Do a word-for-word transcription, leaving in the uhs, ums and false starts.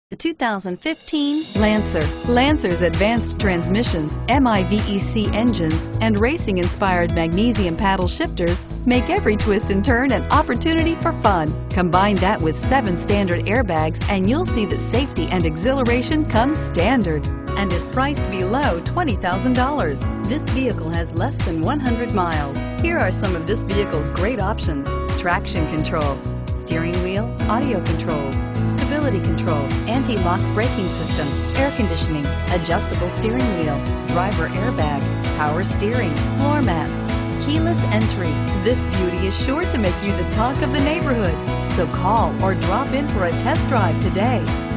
The two thousand fifteen Lancer. Lancer's advanced transmissions, M I V E C engines, and racing-inspired magnesium paddle shifters make every twist and turn an opportunity for fun. Combine that with seven standard airbags and you'll see that safety and exhilaration come standard and is priced below twenty thousand dollars. This vehicle has less than one hundred miles. Here are some of this vehicle's great options: traction control, steering wheel audio controls, stability control, anti-lock braking system, air conditioning, adjustable steering wheel, driver airbag, power steering, floor mats, keyless entry. This beauty is sure to make you the talk of the neighborhood. So call or drop in for a test drive today.